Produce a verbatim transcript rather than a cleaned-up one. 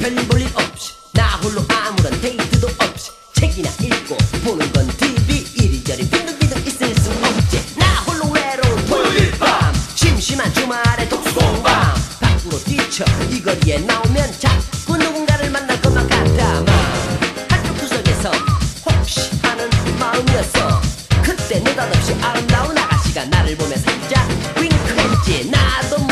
별일 볼 일 없이 나 홀로 아무런 데이트도 없이 책이나 읽고 보는 건 티비 이리저리 빈둥빈둥 있을 수 없지. 나 홀로 외로운 토요일 밤 심심한 주말에 독서방 밖으로 뛰쳐 이 거리에 나오면 자꾸 누군가를 만날 것만 같아. 막 한쪽 구석에서 혹시 하는 마음이었어. 그때 느닷없이 아름다운 아가씨가 나를 보며 살짝 윙크했지. 나도